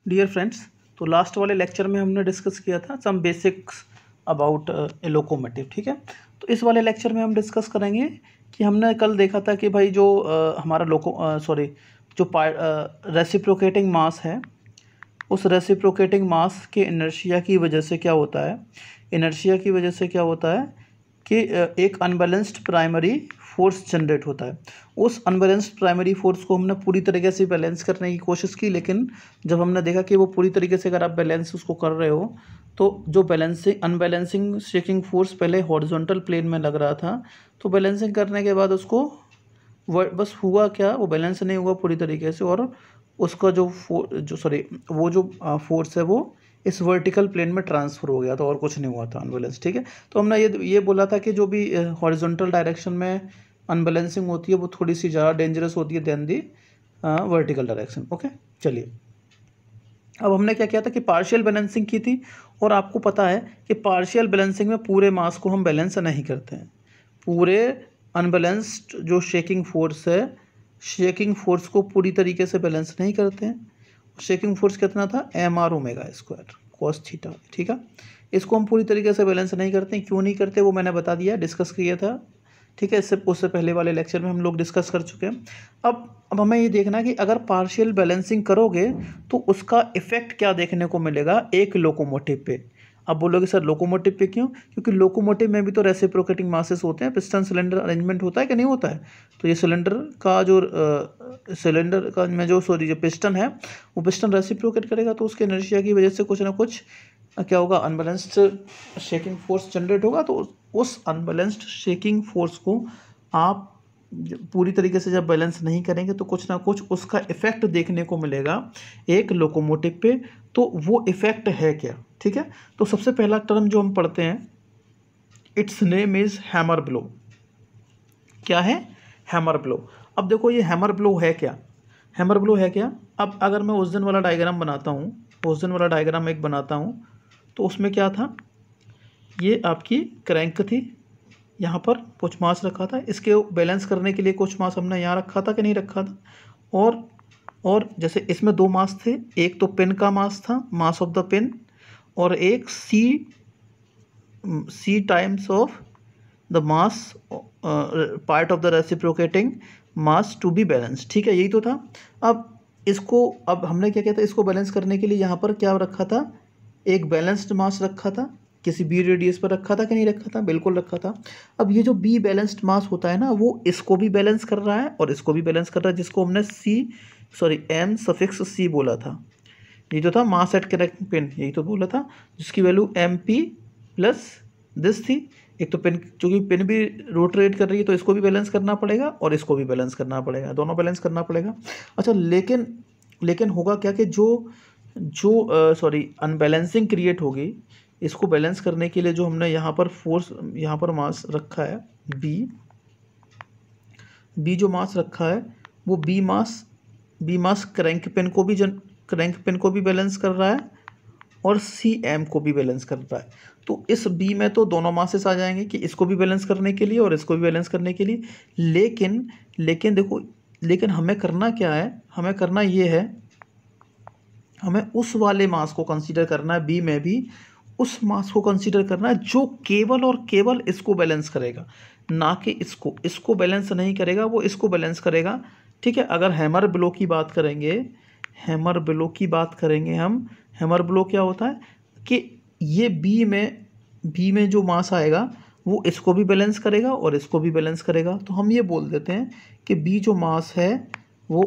Dear friends, तो last वाले lecture में हमने डिस्कस किया था some basics about a locomotive. ठीक है, तो इस वाले लेक्चर में हम डिस्कस करेंगे कि हमने कल देखा था कि भाई जो हमारा जो रेसिप्रोकेटिंग मास है, उस रेसिप्रोकेटिंग मास के इनर्शिया की वजह से क्या होता है, इनर्शिया की वजह से क्या होता है कि एक अनबैलेंस्ड प्राइमरी फोर्स जनरेट होता है। उस अनबैलेंस्ड प्राइमरी फोर्स को हमने पूरी तरीके से बैलेंस करने की कोशिश की, लेकिन जब हमने देखा कि वो पूरी तरीके से अगर आप बैलेंस उसको कर रहे हो तो जो अनबैलेंसिंग शेकिंग फोर्स पहले हॉरिजॉन्टल प्लेन में लग रहा था, तो बैलेंसिंग करने के बाद उसको बस हुआ क्या, वो बैलेंस नहीं हुआ पूरी तरीके से, और उसका वो जो फोर्स है वो इस वर्टिकल प्लेन में ट्रांसफ़र हो गया था और कुछ नहीं हुआ था अनबैलेंस। ठीक है, तो हमने ये बोला था कि जो भी हॉरिजॉन्टल डायरेक्शन में अनबैलेंसिंग होती है वो थोड़ी सी ज़्यादा डेंजरस होती है then the vertical direction. Okay, चलिए अब हमने क्या किया था कि पार्शियल बैलेंसिंग की थी, और आपको पता है कि पार्शियल बैलेंसिंग में पूरे मास को हम बैलेंस नहीं करते हैं। पूरे अनबैलेंस्ड जो शेकिंग फोर्स है, शेकिंग फोर्स को पूरी तरीके से बैलेंस नहीं करते हैं। शेकिंग फोर्स कितना था, mr²² cos थीटा। ठीक है, इसको हम पूरी तरीके से बैलेंस नहीं करते। क्यों नहीं करते वो मैंने बता दिया, डिस्कस किया था। ठीक है, उससे पहले वाले लेक्चर में हम लोग डिस्कस कर चुके हैं। अब हमें ये देखना है कि अगर पार्शियल बैलेंसिंग करोगे तो उसका इफेक्ट क्या देखने को मिलेगा एक लोकोमोटिव पे। अब बोलोगे सर लोकोमोटिव पे क्यों? क्योंकि लोकोमोटिव में भी तो रेसिप्रोकेटिंग मासेस होते हैं, पिस्टन सिलेंडर अरेंजमेंट होता है कि नहीं होता है। तो ये सिलेंडर का में जो पिस्टन है, वो पिस्टन रेसिप्रोकेट करेगा, तो उसके इनर्शिया की वजह से कुछ ना कुछ क्या होगा, अनबैलेंस्ड शेकिंग फोर्स जनरेट होगा। तो उस अनबैलेंस्ड शेकिंग फोर्स को आप पूरी तरीके से जब बैलेंस नहीं करेंगे तो कुछ ना कुछ उसका इफेक्ट देखने को मिलेगा एक लोकोमोटिव पे। तो वो इफेक्ट है क्या? ठीक है, तो सबसे पहला टर्म जो हम पढ़ते हैं, its name is hammer blow. क्या है? Hammer blow. अब देखो ये हैमर ब्लो है क्या, हैमर ब्लो है क्या। अब अगर मैं उस दिन वाला डायग्राम बनाता हूँ, उस दिन वाला डायग्राम एक बनाता हूँ, तो उसमें क्या था, ये आपकी क्रैंक थी, यहाँ पर कुछ मास रखा था, इसके बैलेंस करने के लिए कुछ मास हमने यहाँ रखा था कि नहीं रखा था। और जैसे इसमें दो मास थे, एक तो पिन का मास था, मास ऑफ द पिन, और एक c times of the mass part of the reciprocating mass to be balance. ठीक है, यही तो था। अब हमने क्या किया था, इसको बैलेंस करने के लिए यहाँ पर क्या रखा था, एक बैलेंस्ड मास रखा था, किसी बी रेडियस पर रखा था कि नहीं रखा था? बिल्कुल रखा था। अब ये जो बी बैलेंस्ड मास होता है ना, वो इसको भी बैलेंस कर रहा है और इसको भी बैलेंस कर रहा है, जिसको हमने m∪c बोला था। ये तो था मास एट करेक्ट पिन, यही तो बोला था, जिसकी वैल्यू mp प्लस दिस थी। एक तो पिन, चूँकि पिन भी रोटेट कर रही है तो इसको भी बैलेंस करना पड़ेगा और इसको भी बैलेंस करना पड़ेगा, दोनों बैलेंस करना पड़ेगा। अच्छा, लेकिन होगा क्या कि अनबैलेंसिंग क्रिएट होगी, इसको बैलेंस करने के लिए जो हमने यहाँ पर मास रखा है बी जो मास रखा है वो बी मास क्रैंक पिन को भी बैलेंस कर रहा है और CM को भी बैलेंस कर रहा है। तो इस बी में तो दोनों मासेस आ जाएंगे कि इसको भी बैलेंस करने के लिए और इसको भी बैलेंस करने के लिए। लेकिन देखो, लेकिन हमें करना क्या है, हमें करना ये है, हमें उस वाले मास को कंसीडर करना है, बी में भी उस मास को कंसीडर करना है जो केवल और केवल इसको बैलेंस करेगा, ना कि इसको बैलेंस नहीं करेगा, वो इसको बैलेंस करेगा। ठीक है, अगर हैमर ब्लो की बात करेंगे, हैमर ब्लो क्या होता है कि ये बी में जो मास आएगा वो इसको भी बैलेंस करेगा और इसको भी बैलेंस करेगा। तो हम ये बोल देते हैं कि बी जो मास है वो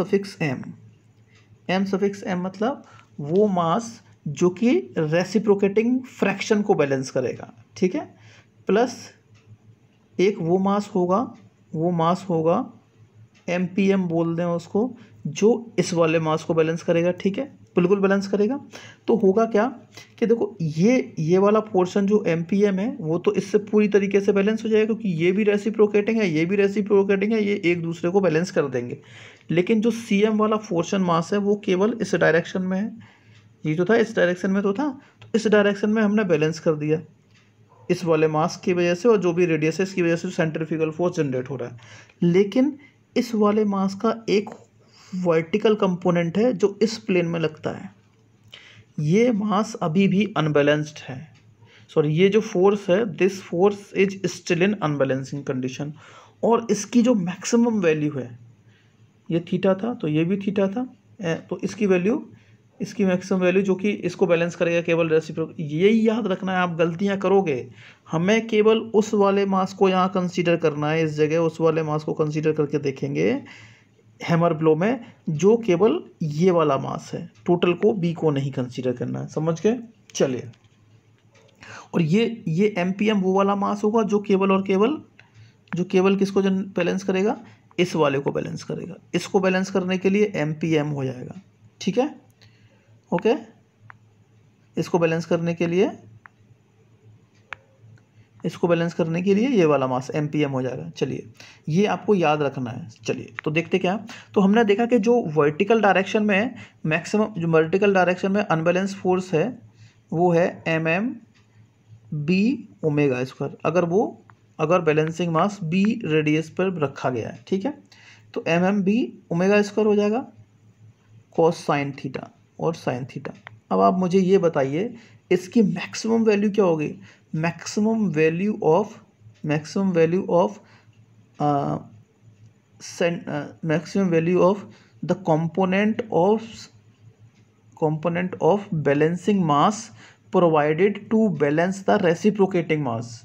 m∪m मतलब वो मास जो कि रेसिप्रोकेटिंग फ्रैक्शन को बैलेंस करेगा। ठीक है, प्लस एक वो मास होगा MPM बोल दें उसको, जो इस वाले मास को बैलेंस करेगा। ठीक है, बिल्कुल बैलेंस करेगा। तो होगा क्या कि देखो, ये वाला पोर्शन जो MPM है वो तो इससे पूरी तरीके से बैलेंस हो जाएगा, क्योंकि ये भी रेसिप्रोकेटिंग है, ये भी रेसिप्रोकेटिंग है, ये एक दूसरे को बैलेंस कर देंगे। लेकिन जो CM वाला पोर्शन मास है वो केवल इस डायरेक्शन में है, ये तो था इस डायरेक्शन में तो था, तो इस डायरेक्शन में हमने बैलेंस कर दिया इस वाले मास की वजह से, और जो भी रेडियस है इसकी वजह से सेंट्रीफ्यूगल फोर्स जनरेट हो रहा है। लेकिन इस वाले मास का एक वर्टिकल कंपोनेंट है जो इस प्लेन में लगता है, ये मास अभी भी अनबैलेंस्ड है, सॉरी ये जो फोर्स है, this force is still in unbalancing condition, और इसकी जो मैक्सिमम वैल्यू है, ये थीटा था तो ये भी थीटा था, तो इसकी वैल्यू, इसकी मैक्सिमम वैल्यू जो कि इसको बैलेंस करेगा केवल रेसिप्रोकल, यही याद रखना है। आप गलतियां करोगे, हमें केवल उस वाले मास को यहाँ कंसीडर करना है, इस जगह उस वाले मास को कंसीडर करके देखेंगे हैमर ब्लो में, जो केवल ये वाला मास है, टोटल को बी को नहीं कंसीडर करना है, समझ गए? चलिए, और ये एमपीएम वो वाला मास होगा जो केवल और केवल, जो केवल किसको बैलेंस करेगा, इस वाले को बैलेंस करेगा, इसको बैलेंस करने के लिए एमपीएम हो जाएगा, ठीक है, ओके, इसको बैलेंस करने के लिए, इसको बैलेंस करने के लिए ये वाला मास एमपीएम हो जाएगा। चलिए, ये आपको याद रखना है। चलिए तो देखते क्या, तो हमने देखा कि जो वर्टिकल डायरेक्शन में मैक्सिमम, जो वर्टिकल डायरेक्शन में अनबैलेंस फोर्स है वो है एम बी ओमेगा स्क्वायर, अगर बैलेंसिंग मास बी रेडियस पर रखा गया है, ठीक है, तो एम बी ओमेगा स्क्वायर हो जाएगा कॉस साइन थीटा और साइन थीटा। अब आप मुझे ये बताइए इसकी मैक्सिमम वैल्यू क्या होगी, maximum value of the component of balancing mass provided to balance the reciprocating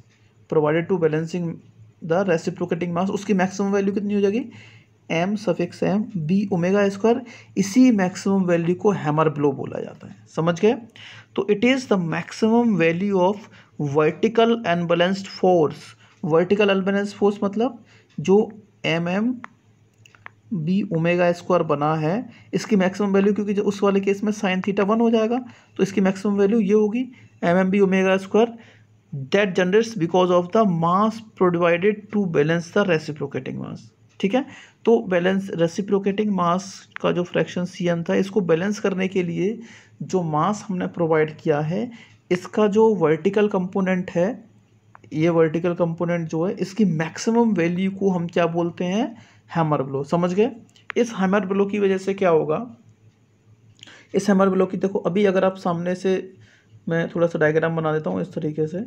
mass, उसकी मैक्सिमम वैल्यू कितनी हो जाएगी, M suffix M B omega square. इसी मैक्सिमम वैल्यू को हैमर ब्लो बोला जाता है, समझ गए? तो it is the maximum value of vertical unbalanced force. Vertical unbalanced force मतलब जो एम बी ओमेगा स्क्वायर बना है, इसकी मैक्सिमम वैल्यू, क्योंकि जो उस वाले केस में साइन थीटा 1 हो जाएगा, तो इसकी मैक्सिमम वैल्यू ये होगी M B omega square that generates because of the mass provided to balance the reciprocating mass, ठीक है। तो बैलेंस रेसिप्रोकेटिंग मास का जो फ्रैक्शन cm था, इसको बैलेंस करने के लिए जो मास हमने प्रोवाइड किया है, इसका जो वर्टिकल कंपोनेंट है, ये वर्टिकल कंपोनेंट जो है, इसकी मैक्सिमम वैल्यू को हम क्या बोलते हैं, हैमर ब्लो, समझ गए? इस हैमर ब्लो की वजह से क्या होगा, इस हैमर ब्लो की, देखो अभी अगर आप सामने से, मैं थोड़ा सा डायग्राम बना देता हूँ इस तरीके से,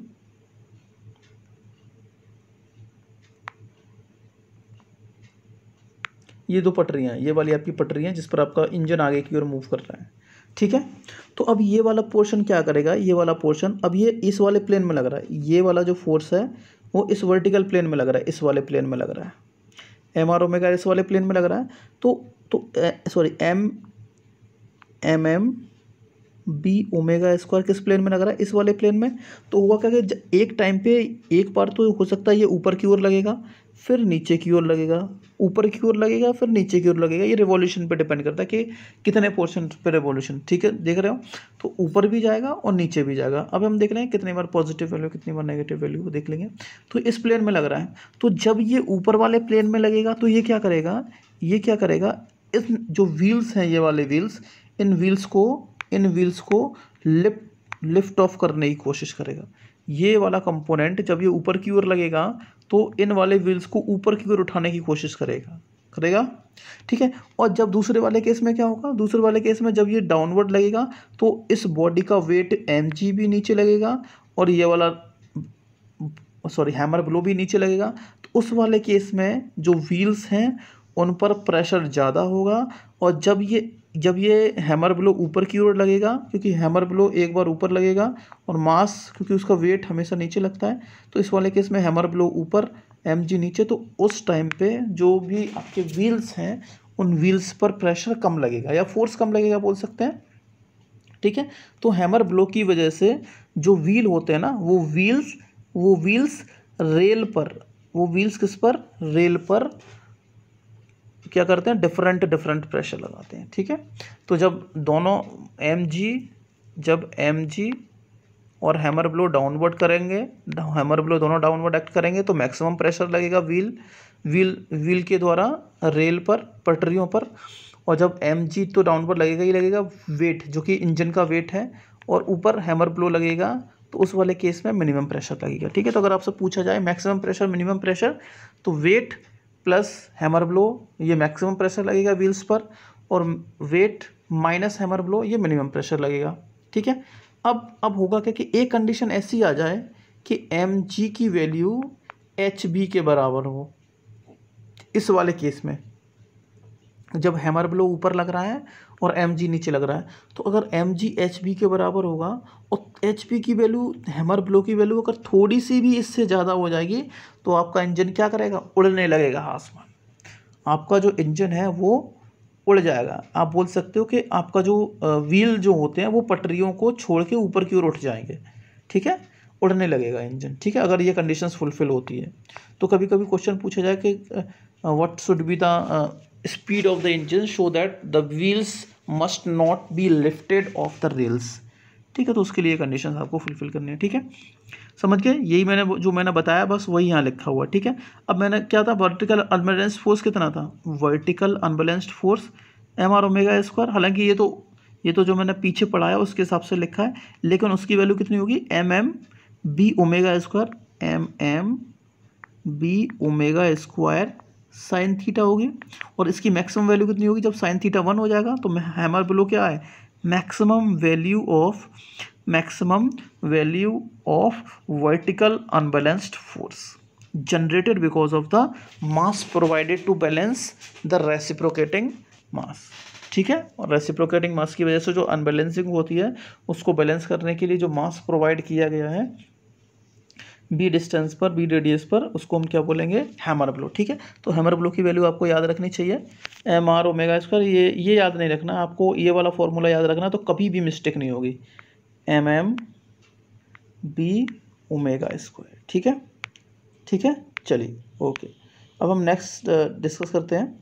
ये दो पटरियाँ, ये वाली आपकी पटरियाँ जिस पर आपका इंजन आगे की ओर मूव कर रहा है, ठीक है। तो अब ये वाला पोर्शन क्या करेगा, ये वाला पोर्शन, अब ये इस वाले प्लेन में लग रहा है, ये वाला जो फोर्स है वो इस वर्टिकल प्लेन में लग रहा है, इस वाले प्लेन में लग रहा है, एम आर ओमेगा इस वाले प्लेन में लग रहा है, तो sorry M B omega square किस प्लेन में लग रहा है, इस वाले प्लेन में। तो हुआ क्या कि एक टाइम पे एक बार तो हो सकता है ये ऊपर की ओर लगेगा, फिर नीचे की ओर लगेगा, ऊपर की ओर लगेगा, फिर नीचे की ओर लगेगा, ये रिवॉल्यूशन पे डिपेंड करता है कि कितने पोर्शन पे रिवॉल्यूशन, ठीक है, देख रहे हो? तो ऊपर भी जाएगा और नीचे भी जाएगा। अब हम देख रहे हैं कितनी बार पॉजिटिव वैल्यू, कितनी बार नेगेटिव वैल्यू देख लेंगे। तो इस प्लेन में लग रहा है, तो जब ये ऊपर वाले प्लेन में लगेगा तो ये क्या करेगा, इस जो व्हील्स हैं, ये वाले व्हील्स, इन व्हील्स को लिफ्ट ऑफ करने की कोशिश करेगा। ये वाला कंपोनेंट जब ये ऊपर की ओर लगेगा तो इन वाले व्हील्स को ऊपर की ओर उठाने की कोशिश करेगा, ठीक है। और जब दूसरे वाले केस में क्या होगा, दूसरे वाले केस में जब ये डाउनवर्ड लगेगा तो इस बॉडी का वेट mg भी नीचे लगेगा और ये वाला हैमर ब्लो भी नीचे लगेगा। तो उस वाले केस में जो व्हील्स हैं उन पर प्रेशर ज़्यादा होगा, और जब ये हैमर ब्लो ऊपर की ओर लगेगा, क्योंकि हैमर ब्लो एक बार ऊपर लगेगा और मास, क्योंकि उसका वेट हमेशा नीचे लगता है, तो इस वाले केस में हैमर ब्लो ऊपर mg नीचे, तो उस टाइम पे जो भी आपके व्हील्स हैं उन व्हील्स पर प्रेशर कम लगेगा या फोर्स कम लगेगा बोल सकते हैं, ठीक है। तो हैमर ब्लो की वजह से जो व्हील होते हैं ना, वो व्हील्स रेल पर, वो व्हील्स किस पर, रेल पर क्या करते हैं, डिफरेंट प्रेशर लगाते हैं, ठीक है। तो जब दोनों mg और हैमर ब्लो डाउनवर्ड करेंगे, हैमर ब्लो दोनों डाउनवर्ड एक्ट करेंगे, तो मैक्सिमम प्रेशर लगेगा व्हील के द्वारा रेल पर, पटरियों पर। और जब mg तो डाउनवर्ड लगेगा ही लगेगा, वेट जो कि इंजन का वेट है, और ऊपर हैमर ब्लो लगेगा, तो उस वाले केस में मिनिमम प्रेशर लगेगा, ठीक है। तो अगर आपसे पूछा जाए मैक्सिमम प्रेशर, मिनिमम प्रेशर, तो वेट प्लस हैमर ब्लो, ये मैक्सिमम प्रेशर लगेगा व्हील्स पर, और वेट माइनस हैमर ब्लो, ये मिनिमम प्रेशर लगेगा। ठीक है, अब होगा क्या कि एक कंडीशन ऐसी आ जाए कि mg की वैल्यू hb के बराबर हो। इस वाले केस में जब हैमर ब्लो ऊपर लग रहा है और mg नीचे लग रहा है, तो अगर mg hb के बराबर होगा और hb की वैल्यू हैमर ब्लो की वैल्यू अगर थोड़ी सी भी इससे ज़्यादा हो जाएगी तो आपका इंजन क्या करेगा, उड़ने लगेगा आसमान। आपका जो इंजन है वो उड़ जाएगा। आप बोल सकते हो कि आपका जो व्हील जो होते हैं वो पटरियों को छोड़ के ऊपर की ओर उठ जाएंगे। ठीक है, उड़ने लगेगा इंजन। ठीक है, अगर ये कंडीशंस फुलफिल होती है तो कभी कभी क्वेश्चन पूछा जाए कि what should be the speed of the engine so that the wheels must not be lifted off the rails. ठीक है, तो उसके लिए कंडीशंस आपको फुलफिल करनी है। ठीक है, समझ गए? यही मैंने बताया बस वही यहाँ लिखा हुआ है। ठीक है, अब मैंने क्या था, वर्टिकल अनबैलेंस्ड फोर्स कितना था, vertical unbalanced force mr omega square. हालांकि ये तो जो मैंने पीछे पढ़ाया उसके हिसाब से लिखा है, लेकिन उसकी वैल्यू कितनी होगी, bी omega square, B omega square sine theta होगी। और इसकी मैक्सिमम वैल्यू कितनी होगी, जब साइन थीटा 1 हो जाएगा तो हैमर ब्लो क्या है, maximum value of vertical unbalanced force generated because of the mass provided to balance the reciprocating mass. ठीक है, और रेसिप्रोकेटिंग मास की वजह से जो अनबैलेंसिंग होती है उसको बैलेंस करने के लिए जो मास प्रोवाइड किया गया है बी डिस्टेंस पर, बी रेडियस पर, उसको हम क्या बोलेंगे, हैमर ब्लो। ठीक है, तो हैमर ब्लो की वैल्यू आपको याद रखनी चाहिए, mr ओमेगा स्क्वायर। ये याद नहीं रखना आपको, ये वाला फॉर्मूला याद रखना तो कभी भी मिस्टेक नहीं होगी, बी ओमेगा स्क्वायर। ठीक है, ठीक है, चलिए ओके। अब हम नेक्स्ट डिस्कस करते हैं,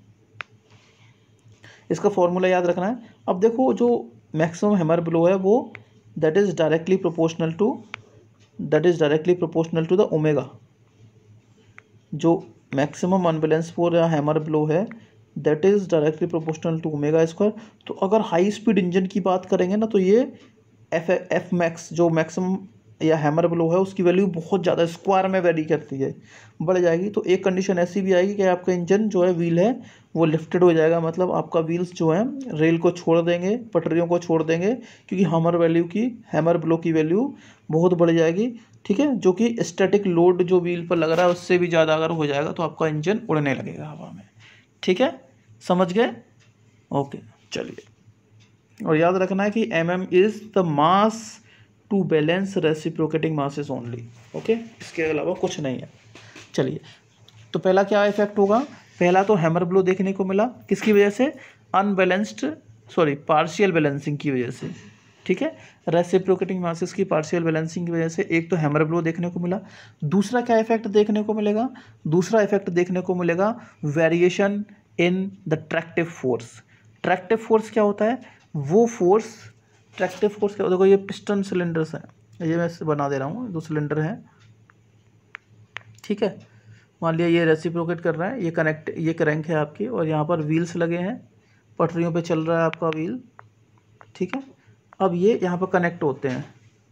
इसका फॉर्मूला याद रखना है। अब देखो जो मैक्सिमम हैमर ब्लो है वो that is directly proportional to the omega. जो मैक्सिमम अनबैलेंस फोर्स या हैमर ब्लो है that is directly proportional to omega square. तो अगर हाई स्पीड इंजन की बात करेंगे ना तो ये एफ मैक्स जो मैक्सिमम या हैमर ब्लो है उसकी वैल्यू बहुत ज़्यादा स्क्वायर में वेरी करती है, बढ़ जाएगी। तो एक कंडीशन ऐसी भी आएगी कि आपका इंजन जो है व्हील है वो लिफ्टेड हो जाएगा, मतलब आपका व्हील्स जो है रेल को छोड़ देंगे, पटरियों को छोड़ देंगे, क्योंकि हैमर ब्लो की वैल्यू बहुत बढ़ जाएगी। ठीक है, जो कि स्टैटिक लोड जो व्हील पर लग रहा है उससे भी ज़्यादा अगर हो जाएगा तो आपका इंजन उड़ने लगेगा हवा में। ठीक है, समझ गए? ओके, चलिए। और याद रखना है कि mm is the mass to balance reciprocating masses only. Okay, इसके अलावा कुछ नहीं है। चलिए, तो पहला क्या इफेक्ट होगा, पहला तो हैमर ब्लो देखने को मिला, किसकी वजह से, पार्शियल बैलेंसिंग की वजह से। ठीक है, रेसिप्रोकेटिंग मासेस की पार्शियल बैलेंसिंग की वजह से एक तो हैमर ब्लो देखने को मिला। दूसरा क्या इफेक्ट देखने को मिलेगा, दूसरा इफेक्ट देखने को मिलेगा variation in the tractive force. Tractive force क्या होता है, वो फोर्स, ट्रैक्टिव फोर्स क्या, देखो ये पिस्टन सिलेंडर्स हैं, ये मैं बना दे रहा हूँ, 2 सिलेंडर हैं। ठीक है, मान लिया ये रेसिप्रोकेट कर रहा है, ये क्रैंक है आपकी, और यहाँ पर व्हील्स लगे हैं, पटरियों पे चल रहा है आपका व्हील। ठीक है, अब ये यहाँ पर कनेक्ट होते हैं,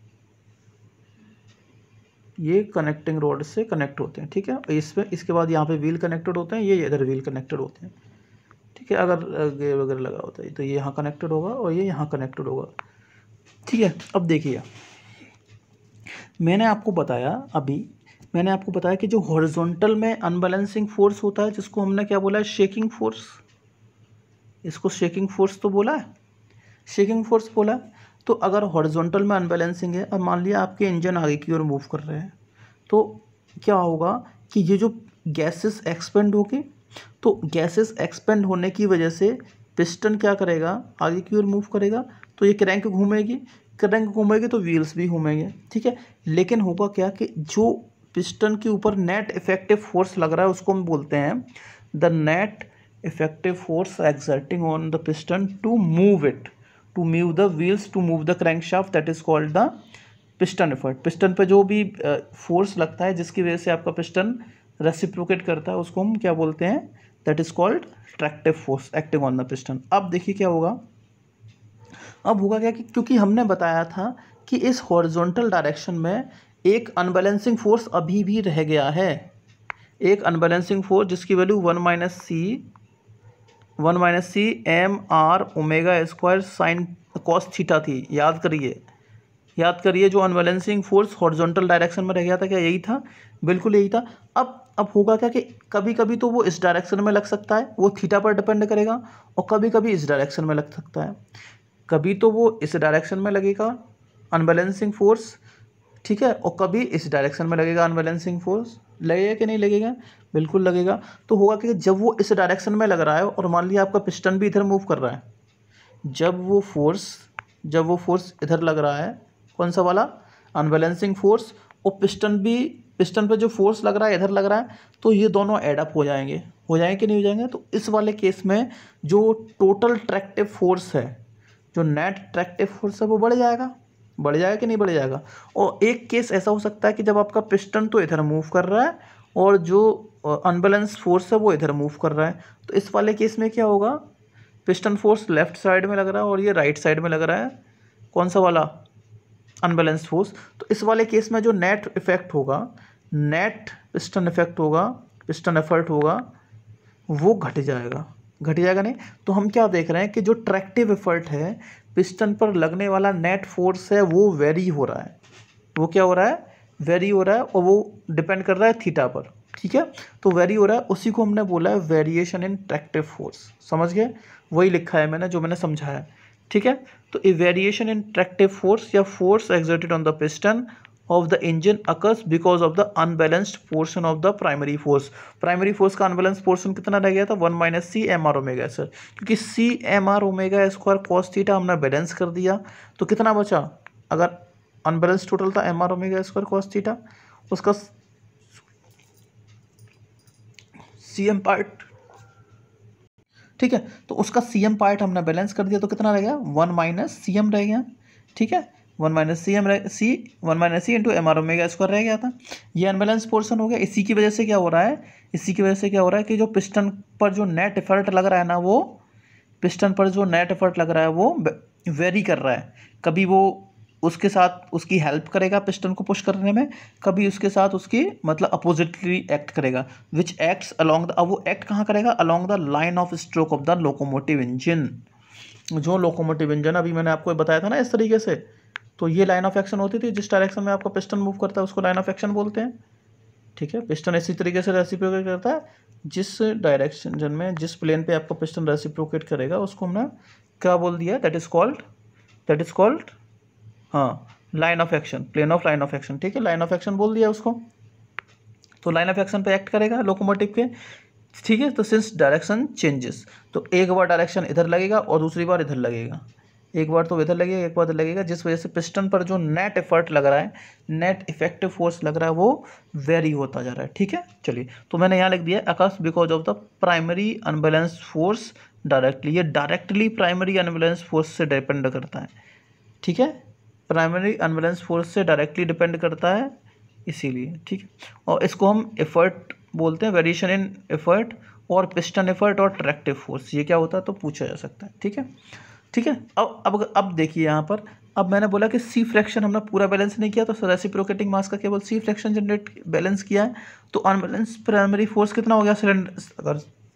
ये कनेक्टिंग रोड से कनेक्ट होते हैं। ठीक है, इसके बाद यहाँ पे व्हील कनेक्टेड होते हैं, ये इधर व्हील कनेक्टेड होते हैं। ठीक है, अगर गेयर वगैरह लगा होता है तो ये यहाँ कनेक्टेड होगा और ये यहाँ कनेक्टेड होगा। ठीक है, अब देखिए मैंने आपको बताया कि जो हॉरिजॉन्टल में अनबैलेंसिंग फोर्स होता है जिसको हमने क्या बोला है, शेकिंग फोर्स, इसको शेकिंग फोर्स तो बोला है, शेकिंग फोर्स बोला है। तो अगर हॉरिजॉन्टल में अनबैलेंसिंग है, अब मान लिया आपके इंजन आगे की ओर मूव कर रहे हैं, तो क्या होगा कि ये जो गैसेस एक्सपेंड होगी, तो गैसेस एक्सपेंड होने की वजह से पिस्टन क्या करेगा, आगे की ओर मूव करेगा, तो ये क्रैंक घूमेगी तो व्हील्स भी घूमेंगे। ठीक है, लेकिन होगा क्या कि जो पिस्टन के ऊपर नेट इफेक्टिव फोर्स लग रहा है उसको हम बोलते हैं the net effective force exerting on the piston to move the wheels, to move the crankshaft, that is called the piston effect. Piston पे जो भी फोर्स लगता है जिसकी वजह से आपका पिस्टन रेसिप्रोकेट करता है उसको हम क्या बोलते हैं, that is called tractive force acting on the piston. अब देखिए क्या होगा, अब होगा क्या कि क्योंकि हमने बताया था कि इस हॉरिजॉन्टल डायरेक्शन में एक अनबैलेंसिंग फोर्स अभी भी रह गया है, एक अनबैलेंसिंग फोर्स जिसकी value 1 - c M R omega square sine cos theta थी। याद करिए जो अनबैलेंसिंग फोर्स हॉरिजॉन्टल डायरेक्शन में रह गया था, क्या यही था? बिल्कुल यही था। अब होगा क्या कि कभी कभी तो वो इस डायरेक्शन में लग सकता है, वो थीटा पर डिपेंड करेगा, और कभी कभी इस डायरेक्शन में लग सकता है। कभी तो वो इस डायरेक्शन में लगेगा अनबैलेंसिंग फोर्स, ठीक है, और कभी इस डायरेक्शन में लगेगा अनबैलेंसिंग फोर्स। लगेगा कि नहीं लगेगा? बिल्कुल लगेगा। तो होगा कि जब वो इस डायरेक्शन में लग रहा है और मान लिया आपका पिस्टन भी इधर मूव कर रहा है, जब वो फोर्स इधर लग रहा है, कौन सा वाला? अनबैलेंसिंग फोर्स, और पिस्टन पे जो फोर्स लग रहा है इधर लग रहा है, तो ये दोनों एडअप हो जाएंगे कि नहीं हो जाएंगे? तो इस वाले केस में जो टोटल ट्रैक्टिव फोर्स है, जो नेट ट्रैक्टिव फोर्स है, वो बढ़ जाएगा कि नहीं बढ़ जाएगा? और एक केस ऐसा हो सकता है कि जब आपका पिस्टन तो इधर मूव कर रहा है और जो अनबैलेंस फोर्स है वो इधर मूव कर रहा है, तो इस वाले केस में क्या होगा? पिस्टन फोर्स लेफ्ट साइड में लग रहा है और ये राइट साइड में लग रहा है, कौन सा वाला? Unbalance force. तो इस वाले केस में जो नेट इफेक्ट होगा, नेट पिस्टन इफेक्ट होगा, पिस्टन एफर्ट होगा, वो घट जाएगा नहीं। तो हम क्या देख रहे हैं कि जो ट्रैक्टिव एफर्ट है, पिस्टन पर लगने वाला नेट फोर्स है, वो वेरी हो रहा है। वो क्या हो रहा है? वेरी हो रहा है, और वो डिपेंड कर रहा है थीटा पर, ठीक है। तो वेरी हो रहा है, उसी को हमने बोला है वेरिएशन इन ट्रैक्टिव फोर्स। समझ गए? वही लिखा है मैंने, जो मैंने समझाया, ठीक है। तो a variation in tractive force या force exerted on the piston of the engine occurs because of the unbalanced portion of the primary force। Primary force का अनबैलेंस पोर्शन कितना रह गया था? 1 - c M R omega sir, क्योंकि c M R omega square cos theta हमने balance कर दिया, तो कितना बचा? अगर अनबैलेंस टोटल था M R omega square cos theta, उसका सी एम पार्ट, ठीक है, तो उसका सी एम पार्ट हमने बैलेंस कर दिया, तो कितना रह गया? 1 - सी एम रह गया, ठीक है। 1 - c into M R omega square रह गया था। ये अनबैलेंस पोर्शन हो गया। इसी की वजह से क्या हो रहा है कि जो पिस्टन पर जो नेट एफर्ट लग रहा है ना, वो पिस्टन पर जो नेट एफर्ट लग रहा है वो वेरी कर रहा है। कभी वो उसके साथ उसकी हेल्प करेगा पिस्टन को पुश करने में, कभी उसके साथ उसकी मतलब अपोजिटली एक्ट करेगा, विच एक्ट्स अलॉन्ग द, अब वो एक्ट कहाँ करेगा? Along the line of stroke of the locomotive engine. जो लोकोमोटिव इंजन अभी मैंने आपको बताया था ना इस तरीके से, तो ये लाइन ऑफ एक्शन होती थी। जिस डायरेक्शन में आपका पिस्टन मूव करता है उसको लाइन ऑफ एक्शन बोलते हैं, ठीक है। पिस्टन इसी तरीके से रेसिप्रोकेट करता है, जिस डायरेक्शन में, जिस प्लेन पे आपका पिस्टन रेसिप्रोकेट करेगा उसको हमने क्या बोल दिया? दैट इज कॉल्ड हाँ, line of action, plane of line of action, ठीक है, लाइन ऑफ एक्शन बोल दिया उसको। तो लाइन ऑफ एक्शन पे एक्ट करेगा लोकोमोटिव के, ठीक है। तो सिंस डायरेक्शन चेंजेस, तो एक बार डायरेक्शन इधर लगेगा और दूसरी बार इधर लगेगा, एक बार तो इधर लगेगा, एक बार इधर लगेगा, जिस वजह से पिस्टन पर जो नेट एफर्ट लग रहा है, नेट इफेक्टिव फोर्स लग रहा है, वो वेरी होता जा रहा है, ठीक है। चलिए, तो मैंने यहाँ लिख दिया occurs because of the primary unbalance force directly. ये डायरेक्टली प्राइमरी अनबैलेंस फोर्स से डिपेंड करता है, ठीक है, प्राइमरी अनबैलेंस फोर्स से डायरेक्टली डिपेंड करता है, इसीलिए, ठीक है। और इसको हम एफर्ट बोलते हैं, वेरिएशन इन एफर्ट, और पिस्टन एफर्ट और ट्रैक्टिव फोर्स, ये क्या होता है तो पूछा जा सकता है, ठीक है। अब देखिए यहाँ पर, अब मैंने बोला कि सी फ्रैक्शन हमने पूरा बैलेंस नहीं किया, तो रेसिप्रोकेटिंग मास का केवल सी फ्रैक्शन जनरेट बैलेंस किया है, तो अनबैलेंस प्राइमरी फोर्स कितना हो गया सिलेंडर?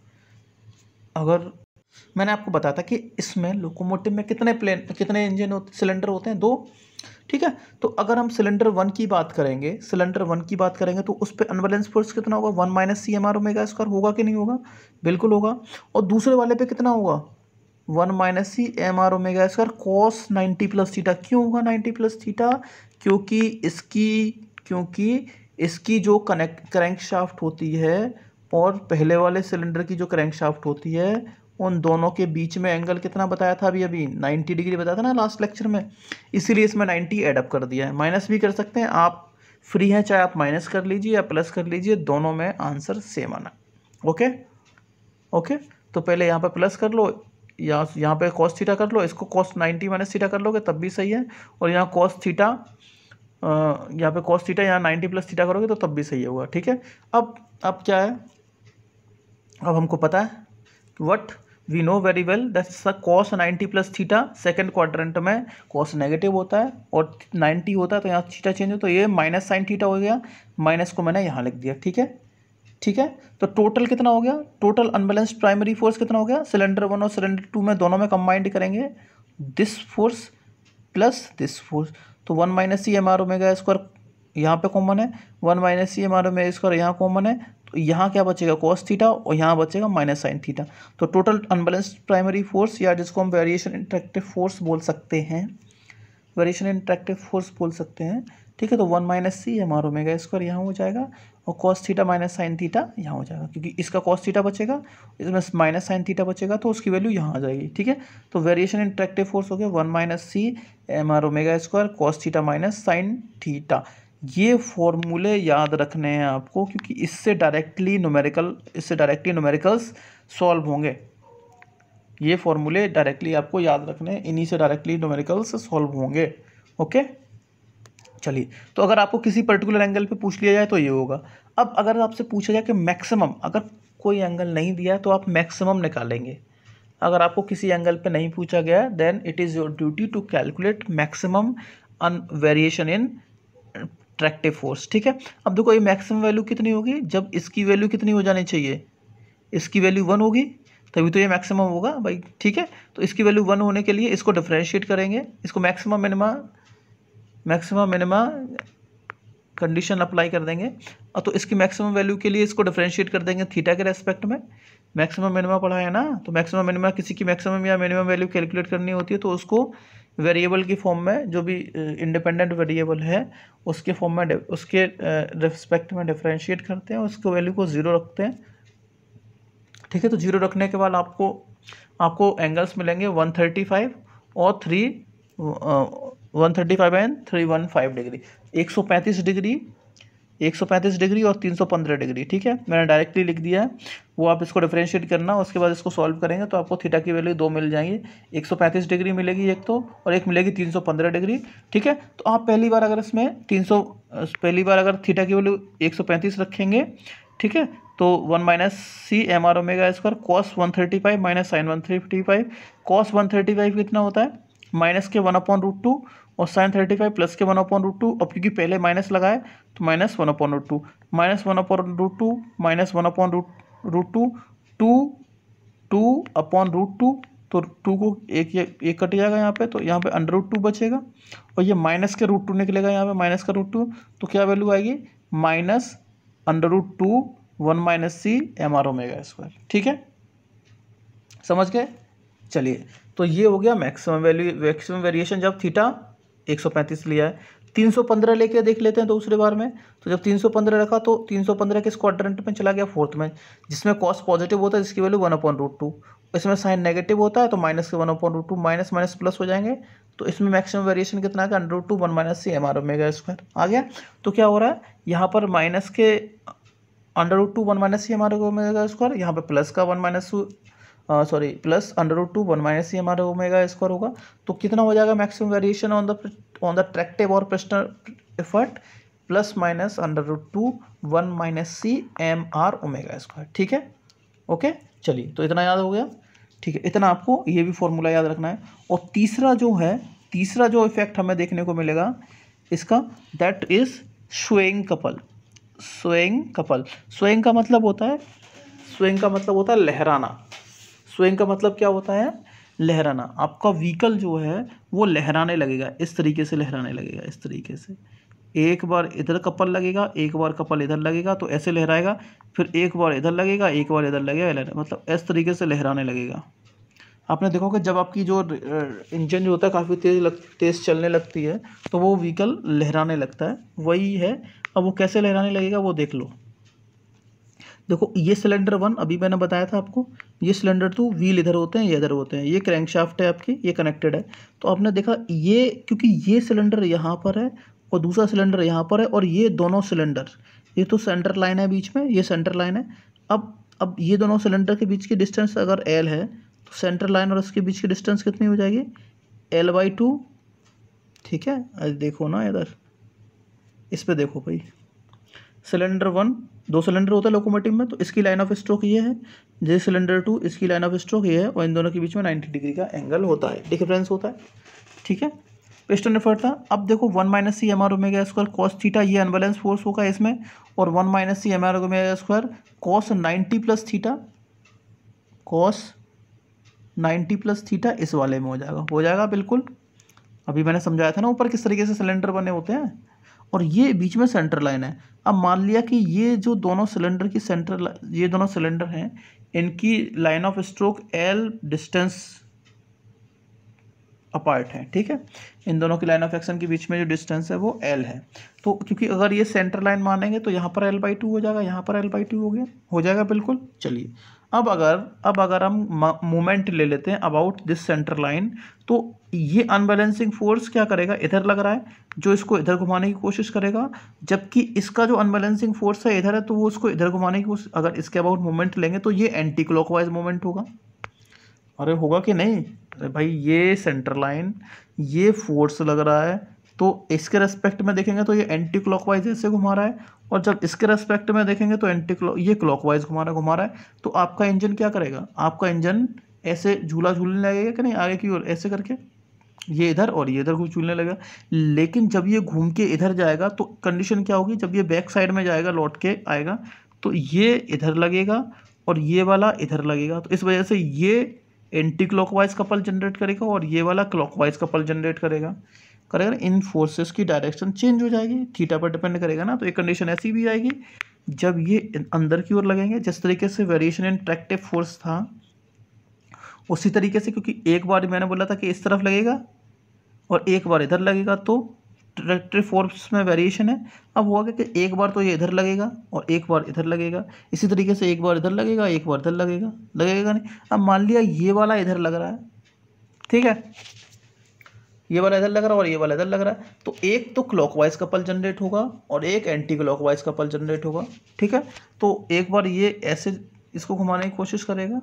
अगर मैंने आपको बताया था कि इसमें लोकोमोटिव में कितने इंजन सिलेंडर होते हैं? 2, ठीक है। तो अगर हम सिलेंडर 1 की बात करेंगे, तो उस पर अनबैलेंस फोर्स कितना होगा? 1 - c M R omega square, होगा कि नहीं होगा? बिल्कुल होगा। और दूसरे वाले पे कितना होगा? 1 - c M R omega square cos 90 + theta. क्यों होगा 90 + थीटा? क्योंकि इसकी जो क्रैंक शाफ्ट होती है और पहले वाले सिलेंडर की जो क्रैंक शाफ्ट होती है, उन दोनों के बीच में एंगल कितना बताया था? अभी 90 डिग्री बताया था ना लास्ट लेक्चर में, इसीलिए इसमें 90 एडअप कर दिया है। माइनस भी कर सकते हैं, आप फ्री हैं, चाहे आप माइनस कर लीजिए या प्लस कर लीजिए, दोनों में आंसर सेम आना। ओके, तो पहले यहाँ पर प्लस कर लो, यहाँ पे कॉस थीटा कर लो, इसको कॉस 90 - थीटा कर लोगे तब भी सही है, और यहाँ कॉस थीटा, यहाँ पे कॉस थीटा, यहाँ 90 + थीटा करोगे तो तब भी सही होगा, ठीक है। अब क्या है? अब हमको पता है what we know very well that cos 90 + theta second quadrant में कॉस नेगेटिव होता है और 90 होता है, तो यहाँ थीटा चेंज हो, तो ये माइनस साइन थीटा हो गया, माइनस को मैंने यहाँ लिख दिया, ठीक है। ठीक है। तो टोटल कितना हो गया, टोटल अनबैलेंस्ड प्राइमरी फोर्स कितना हो गया, सिलेंडर 1 और सिलेंडर 2 में दोनों में कंबाइंड करेंगे this force plus this force, तो 1 minus C M R omega square यहाँ पे कॉमन है, 1 minus C M R omega square यहाँ कॉमन है, तो यहाँ क्या बचेगा कॉस थीटा और यहाँ बचेगा माइनस साइन थीटा। तो टोटल अनबैलेंस्ड प्राइमरी फोर्स या जिसको हम वेरिएशन इंटरेक्टिव फोर्स बोल सकते हैं, वेरिएशन इंटरेक्टिव फोर्स बोल सकते हैं, ठीक है। तो 1 minus C M R omega square यहाँ हो जाएगा और cos theta minus sine theta यहाँ हो जाएगा, क्योंकि इसका कॉस थीटा बचेगा, इसमें माइनस साइन थीटा बचेगा, तो उसकी वैल्यू यहाँ आ जाएगी, ठीक है। तो वेरिएशन इंटरेक्टिव फोर्स हो गया 1 minus C M R omega square cos theta minus sine theta. ये फॉर्मूले याद रखने हैं आपको, क्योंकि इससे डायरेक्टली न्यूमेरिकल्स सॉल्व होंगे। ये फॉर्मूले डायरेक्टली आपको याद रखने हैं, इन्हीं से डायरेक्टली न्यूमेरिकल्स सॉल्व होंगे। ओके, चलिए। तो अगर आपको किसी पर्टिकुलर एंगल पे पूछ लिया जाए तो ये होगा। अब अगर आपसे पूछा जाए कि मैक्सिमम, अगर कोई एंगल नहीं दिया तो आप मैक्सिमम निकालेंगे। अगर आपको किसी एंगल पे नहीं पूछा गया then it is your duty to calculate maximum variation in tractive force, ठीक है। अब देखो ये मैक्सिमम वैल्यू कितनी होगी, जब इसकी वैल्यू कितनी हो जानी चाहिए, इसकी वैल्यू 1 होगी तभी तो ये मैक्सिमम होगा भाई, ठीक है। तो इसकी वैल्यू 1 होने के लिए इसको डिफरेंशिएट करेंगे, इसको मैक्सिमम मिनिमा कंडीशन अप्लाई कर देंगे, और तो इसकी मैक्सिमम वैल्यू के लिए इसको डिफरेंशिएट कर देंगे थीटा के रेस्पेक्ट में। मैक्सिमम मिनिमा पढ़ा है ना, तो मैक्सिमम मिनिमा किसी की मैक्सिमम या मिनिमम वैल्यू कैलकुलेट करनी होती है तो उसको वेरिएबल की फॉर्म में, जो भी इंडिपेंडेंट वेरिएबल है उसके फॉर्म में, उसके रेस्पेक्ट में डिफरेंशिएट करते हैं, उसको वैल्यू को 0 रखते हैं, ठीक है। तो 0 रखने के बाद आपको एंगल्स मिलेंगे 135 और 135 एंड 315 डिग्री, 135 डिग्री और 315 डिग्री, ठीक है। मैंने डायरेक्टली लिख दिया है, वो आप इसको डिफरेंशिएट करना, उसके बाद इसको सॉल्व करेंगे तो आपको थीटा की वैल्यू 2 मिल जाएंगी, 135 डिग्री मिलेगी एक तो, और एक मिलेगी 315 डिग्री, ठीक है। तो आप पहली बार अगर थीटा की वैल्यू 135 रखेंगे, ठीक है, तो 1 minus C M R omega square cos 135 minus sine 135, cos 135 कितना होता है माइनस के 1/√2 और साइन 35 प्लस के 1/√2, अब क्योंकि पहले माइनस लगाए तो माइनस 1/√2, माइनस 1/√2 माइनस 1/√2 2/√2, तो 2 को एक कट जाएगा यहाँ पे, तो यहाँ पे √2 बचेगा और ये माइनस के √2 निकलेगा यहाँ पे, माइनस का √2, तो क्या वैल्यू आएगी minus √2 1 minus C M R omega square, ठीक है, समझ गए। चलिए, तो ये हो गया मैक्सिमम वेरिएशन जब थीटा 135 लिया है। 315 लेके देख लेते हैं दूसरे बार में। तो जब 315 रखा तो 315 के क्वाड्रेंट में चला गया फोर्थ में, जिसमें कॉस पॉजिटिव होता है जिसकी वैल्यू 1/√2, इसमें साइन नेगेटिव होता है तो माइनस के 1/√2, माइनस माइनस प्लस हो जाएंगे, तो इसमें मैक्सिमम वेरिएशन कितना है √2 1 minus C M R omega square आ गया। तो क्या हो रहा है यहाँ पर माइनस के √2 1 minus C M R omega square, यहाँ पे प्लस का plus √2 1 minus C M R omega square होगा। तो कितना हो जाएगा maximum variation on the tractive और प्रेशनल effort, plus minus √2 1 minus C M R omega square, ठीक है। ओके, चलिए, तो इतना याद हो गया, ठीक है। इतना आपको ये भी फॉर्मूला याद रखना है। और तीसरा जो इफेक्ट हमें देखने को मिलेगा इसका, that is swaying couple. Swaying का मतलब होता है लहराना। स्वेइंग का मतलब क्या होता है, लहराना। आपका व्हीकल जो है वो लहराने लगेगा, इस तरीके से लहराने लगेगा, इस तरीके से। एक बार इधर कपल लगेगा, एक बार कपल इधर लगेगा तो ऐसे लहराएगा, फिर एक बार इधर लगेगा, एक बार इधर लगेगा, मतलब इस तरीके से लहराने लगेगा। आपने देखो कि जब आपकी जो इंजन जो होता है काफ़ी तेज़ चलने लगती है तो वो व्हीकल लहराने लगता है, वही है। अब वो कैसे लहराने लगेगा वो देख लो। देखो, ये सिलेंडर 1 अभी मैंने बताया था आपको, ये सिलेंडर 2 व्हील इधर होते हैं, ये इधर होते हैं, ये क्रैंकशाफ्ट है आपकी, ये कनेक्टेड है। तो आपने देखा ये, क्योंकि ये सिलेंडर यहाँ पर है और दूसरा सिलेंडर यहाँ पर है, और ये दोनों सिलेंडर, ये तो सेंटर लाइन है बीच में, ये सेंटर लाइन है। अब ये दोनों सिलेंडर के बीच की डिस्टेंस अगर L है तो सेंटर लाइन और उसके बीच की डिस्टेंस कितनी हो जाएगी L/2, ठीक है। देखो ना इधर, इस पे देखो भाई, सिलेंडर 1 2 सिलेंडर होता है लोकोमोटिव में, तो इसकी लाइन ऑफ स्ट्रोक ये है, जैसे सिलेंडर 2 इसकी लाइन ऑफ स्ट्रोक ये है, और इन दोनों के बीच में 90 डिग्री का एंगल होता है, डिफरेंस होता है, ठीक है। पिस्टन डिफर्ड था। अब देखो 1 minus C M R omega square cos theta, ये अनबैलेंस फोर्स होगा इसमें, और 1 minus C M R omega square cos 90 plus theta, cos 90 plus theta इस वाले में हो जाएगा बिल्कुल। अभी मैंने समझाया था ना ऊपर किस तरीके से सिलेंडर बने होते हैं, और ये बीच में सेंटर लाइन है। अब मान लिया कि ये जो दोनों सिलेंडर की ये दोनों सिलेंडर हैं, इनकी line of stroke L distance apart है, ठीक है। इन दोनों की लाइन ऑफ एक्शन के बीच में जो डिस्टेंस है वो एल है। तो क्योंकि अगर ये सेंटर लाइन मानेंगे तो यहाँ पर l/2 हो जाएगा, यहाँ पर l/2 हो जाएगा बिल्कुल। चलिए अब अगर हम मोमेंट ले लेते हैं अबाउट दिस सेंटर लाइन, तो ये अनबैलेंसिंग फोर्स क्या करेगा, इधर लग रहा है, जो इसको इधर घुमाने की कोशिश करेगा, जबकि इसका जो अनबैलेंसिंग फोर्स है इधर है, तो वो उसको इधर घुमाने की कोशिश, अगर इसके अबाउट मोमेंट लेंगे तो ये एंटी क्लॉकवाइज मोमेंट होगा। अरे होगा कि नहीं, अरे भाई ये सेंटर लाइन, ये फोर्स लग रहा है, तो इसके रेस्पेक्ट में देखेंगे तो ये एंटी क्लॉकवाइज ऐसे घुमा रहा है, और जब इसके रेस्पेक्ट में देखेंगे तो ये क्लॉकवाइज घुमा रहा है। तो आपका इंजन क्या करेगा, आपका इंजन ऐसे झूला झूलने लगेगा कि नहीं, आगे की ओर ऐसे करके, ये इधर और ये इधर झूलने लगेगा। लेकिन जब ये घूम के इधर जाएगा तो कंडीशन क्या होगी, जब ये बैक साइड में जाएगा, लौट के आएगा, तो ये इधर लगेगा और ये वाला इधर लगेगा। तो इस वजह से ये एंटी क्लॉकवाइज कपल जनरेट करेगा और ये वाला क्लॉकवाइज कपल जनरेट करेगा। इन फोर्सेस की डायरेक्शन चेंज हो जाएगी, थीटा पर डिपेंड करेगा ना। तो एक कंडीशन ऐसी भी आएगी जब ये अंदर की ओर लगेंगे, जिस तरीके से वेरिएशन इन ट्रैक्टिव फोर्स था उसी तरीके से, क्योंकि एक बार मैंने बोला था कि इस तरफ लगेगा और एक बार इधर लगेगा, तो ट्रैक्टिव फोर्स में वेरिएशन है। अब हुआ कि एक बार तो ये इधर लगेगा और एक बार इधर लगेगा, इसी तरीके से एक बार इधर लगेगा, एक बार इधर लगेगा नहीं। अब मान लिया ये वाला इधर लग रहा है, ठीक है, ये वाला इधर लग रहा है और ये वाला इधर लग रहा है, तो एक तो क्लॉकवाइज कपल जनरेट होगा और एक एंटी क्लॉकवाइज कपल जनरेट होगा, ठीक है। तो एक बार ये ऐसे इसको घुमाने की कोशिश करेगा,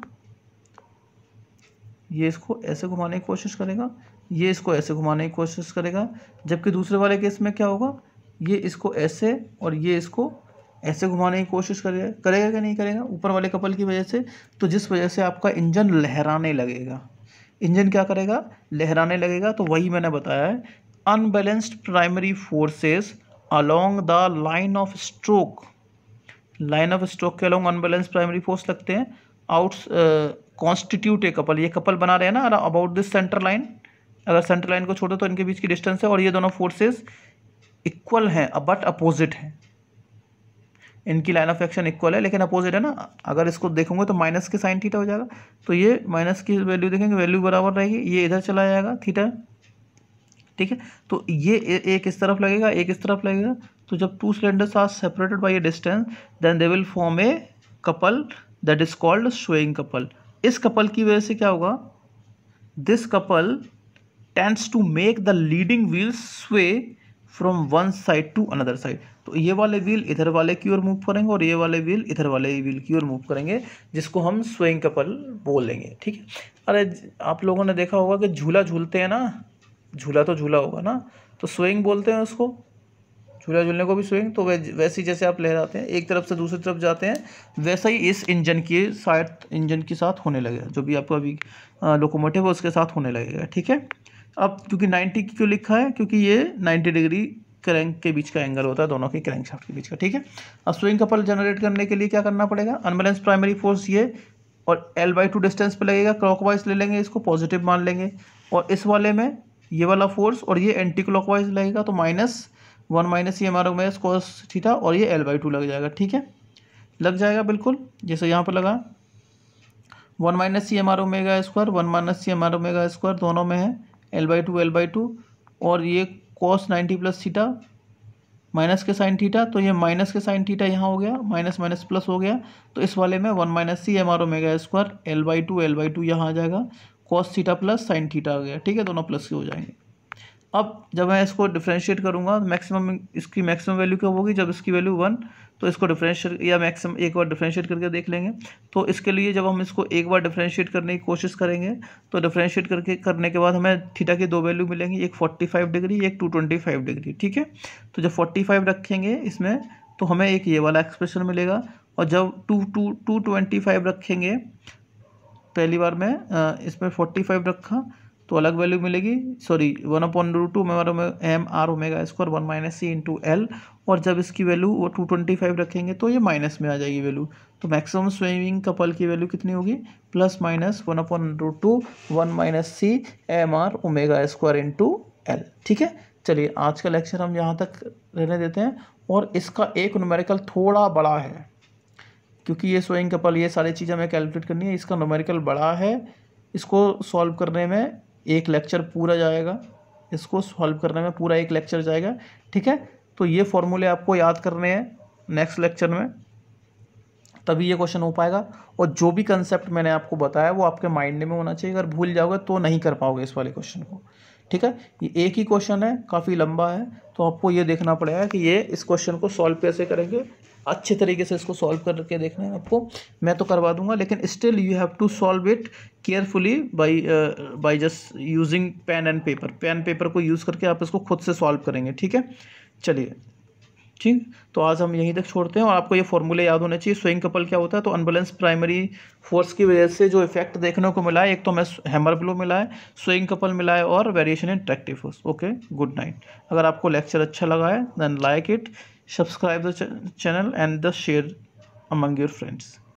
ये इसको ऐसे घुमाने की कोशिश करेगा, ये इसको ऐसे घुमाने की कोशिश करेगा, जबकि दूसरे वाले केस में क्या होगा, ये इसको ऐसे और ये इसको ऐसे घुमाने की कोशिश करेगा कि नहीं करेगा, ऊपर वाले कपल की वजह से। तो जिस वजह से आपका इंजन लहराने लगेगा, इंजन क्या करेगा, लहराने लगेगा। तो वही मैंने बताया है, unbalanced primary forces along the line of stroke, line of stroke के अलोंग अनबैलेंस प्राइमरी फोर्स लगते हैं, आउट कॉन्स्टिट्यूट ए कपल, ये कपल बना रहे हैं ना अबाउट दिस सेंटर लाइन। अगर सेंटर लाइन को छोड़ो तो इनके बीच की डिस्टेंस है, और ये दोनों फोर्सेस इक्वल हैं बट अपोजिट हैं, इनकी लाइन ऑफ एक्शन इक्वल है लेकिन अपोजिट है ना। अगर इसको देखोगे तो माइनस के साइन थीटा हो जाएगा, तो ये माइनस की वैल्यू देखेंगे, वैल्यू बराबर रहेगी, ये इधर चला जाएगा थीटा, ठीक है। तो ये एक इस तरफ लगेगा, एक इस तरफ लगेगा। तो जब two cylinders are separated by a distance then they will form a couple that is called swaying couple. इस कपल की वजह से क्या होगा, this couple tends to make the leading wheel sway from one side to another side. तो ये वाले wheel इधर वाले की ओर मूव करेंगे और ये वाले व्हील इधर वाले व्हील की ओर मूव करेंगे, जिसको हम स्वेइंग कपल बोलेंगे, ठीक है। अरे आप लोगों ने देखा होगा कि झूला झूलते हैं ना, झूला तो झूला होगा ना, तो स्विंग बोलते हैं उसको, झूला झूलने को भी स्विंग। तो वैसे ही जैसे आप लहराते हैं एक तरफ से दूसरी तरफ जाते हैं, वैसा ही इस इंजन के साथ होने लगेगा, जो भी आपका अभी लोकोमोटिव है उसके साथ होने लगेगा, ठीक है। अब क्योंकि 90 क्यों लिखा है, क्योंकि ये 90 डिग्री क्रैंक के बीच का एंगल होता है, दोनों के क्रैंक शाफ्ट के बीच का, ठीक है। अब स्विंग कपल जनरेट करने के लिए क्या करना पड़ेगा, अनबैलेंस प्राइमरी फोर्स ये और l/2 डिस्टेंस पे लगेगा, क्लॉकवाइज ले लेंगे, इसको पॉजिटिव मान लेंगे, और इस वाले में ये वाला फोर्स और ये एंटी क्लॉकवाइज लगेगा, तो -1 माइनस ये हमारा में cos थीटा और ये l/2 लग जाएगा, ठीक है, लग जाएगा बिल्कुल जैसे यहाँ पर लगा। 1 माइनस सी हमारा ओमेगा स्क्वायर, 1 माइनस सी हमारा ओमेगा स्क्वायर दोनों में है, l/2 और ये cos 90 प्लस थीटा माइनस के साइन थीटा, तो ये माइनस के साइन थीटा यहाँ हो गया, माइनस माइनस प्लस हो गया, तो इस वाले में 1 माइनस सी हमारा ओमेगा स्क्वायर l/2 यहाँ आ जाएगा, cos theta plus sine theta आ गया, ठीक है, दोनों प्लस के हो जाएंगे। अब जब मैं इसको डिफरेंशिएट करूँगा मैक्सिमम, इसकी मैक्सिमम वैल्यू कब होगी, जब इसकी वैल्यू 1, तो इसको डिफरेंशिएट या मैक्सिमम एक बार डिफरेंशिएट करके देख लेंगे। तो इसके लिए जब हम इसको एक बार डिफरेंशिएट करने की कोशिश करेंगे तो डिफरेंशिएट करने के बाद हमें थीटा की दो वैल्यू मिलेंगी, एक 45 डिग्री, एक 225 डिग्री, ठीक है। तो जब 45 रखेंगे इसमें तो हमें एक ये वाला एक्सप्रेशन मिलेगा, और जब 225 रखेंगे, पहली बार में इसमें 45 रखा तो अलग वैल्यू मिलेगी, sorry 1/√2 M R omega square 1 minus C into L, और जब इसकी वैल्यू वो 225 रखेंगे तो ये माइनस में आ जाएगी वैल्यू। तो मैक्सिमम स्विमिंग कपल की वैल्यू कितनी होगी, plus minus 1/√2 1 minus C M R omega square into L. ठीक है, चलिए आज का लेक्चर हम यहाँ तक रहने देते हैं। और इसका एक न्यूमेरिकल थोड़ा बड़ा है, क्योंकि ये स्विमिंग कपल ये सारी चीज़ें हमें कैलकुलेट करनी है, इसका न्यूमेरिकल बड़ा है, इसको सॉल्व करने में एक लेक्चर पूरा जाएगा, इसको सॉल्व करने में पूरा एक लेक्चर जाएगा। ठीक है, तो ये फॉर्मूले आपको याद करने हैं नेक्स्ट लेक्चर में, तभी ये क्वेश्चन हो पाएगा। और जो भी कंसेप्ट मैंने आपको बताया वो आपके माइंड में होना चाहिए, अगर भूल जाओगे तो नहीं कर पाओगे इस वाले क्वेश्चन को। ठीक है, ये एक ही क्वेश्चन है, काफ़ी लंबा है, तो आपको ये देखना पड़ेगा कि ये इस क्वेश्चन को सॉल्व कैसे करेंगे, अच्छे तरीके से इसको सॉल्व करके देखना है आपको। मैं तो करवा दूंगा, लेकिन still you have to solve it carefully by just using pen and paper. Pen paper को यूज़ करके आप इसको खुद से सॉल्व करेंगे। ठीक है, चलिए ठीक, तो आज हम यहीं तक छोड़ते हैं। और आपको ये फॉर्मूले याद होने चाहिए। स्विंग कपल क्या होता है, तो अनबैलेंस प्राइमरी फोर्स की वजह से जो इफेक्ट देखने को मिला है, एक तो हमें हैमर ब्लो मिला है, स्विंग कपल मिला है, और variation in tractive force. Okay, good night. अगर आपको लेक्चर अच्छा लगा है then like it, subscribe the channel and the share among your friends.